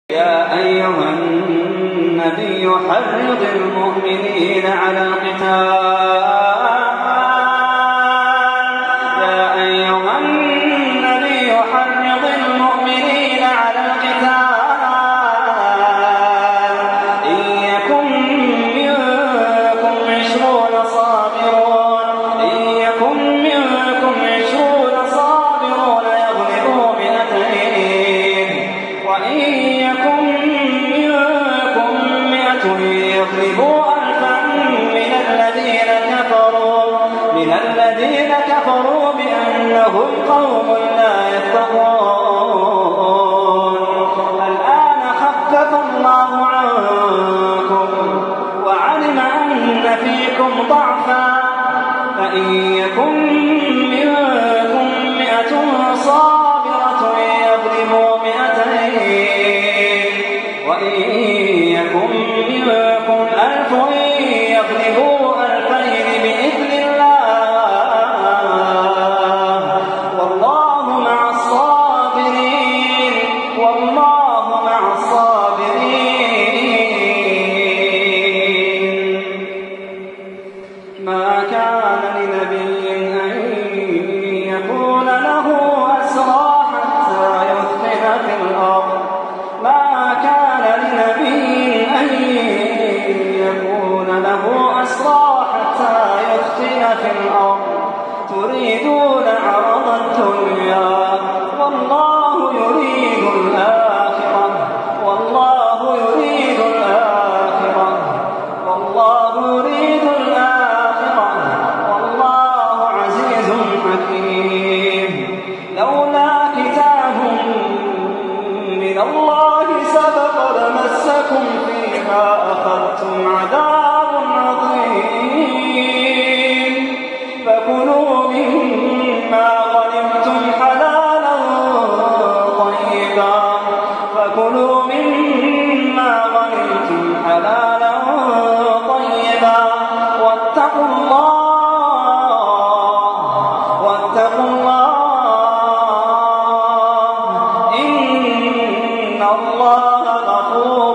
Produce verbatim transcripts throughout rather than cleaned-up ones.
يا أيها النبي حرض المؤمنين على القتال يا أيها النبي حرض المؤمنين على القتال إن يكن منكم عشرون صابرون إن يكن منكم عشرون صابرون يغلبوا مئتين وإن يكن منكم مئة يغلبوا ألفا من الذين كفروا من الذين كفروا بأنهم قوم لا يفقهون الآن خفف الله عنكم وعلم أن فيكم ضعفا فإن يكن منكم مئة صابرة يغلبوا مئتين وإن يكن منكم ألف يغلبوا ألفين بإذن الله والله مع الصابرين والله مع الصابرين ما كان لنبي أن يكون له أسرى حتى يثخن في الأرض ما كان لنبي أن يكون له أسرى حتى يثخن في الأرض تريدون عرض الدنيا والله يريد الآخرة والله يريد الآخرة والله يريد الآخرة والله عزيز حكيم لولا كتاب من الله سبق لمسكم فيما أخذتم عذاب عظيم فكلوا مما غنمتم حلالا طيبا فكلوا مما غنمتم حلالا طيبا واتقوا الله واتقوا الله إن الله غفور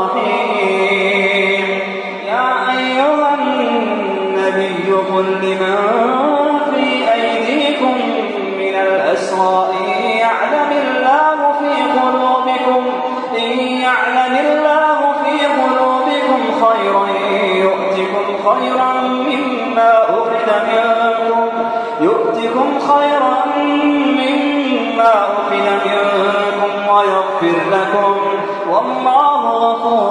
رحيم يا أيها النبي قل لمن في أيديكم من الأسرى إن يعلم الله في قلوبكم إن يعلم الله في قلوبكم خيرا يؤتكم خيرا مما أخذ منكم يؤتكم خيرا مما أخذ منكم ويغفر لكم والله غفور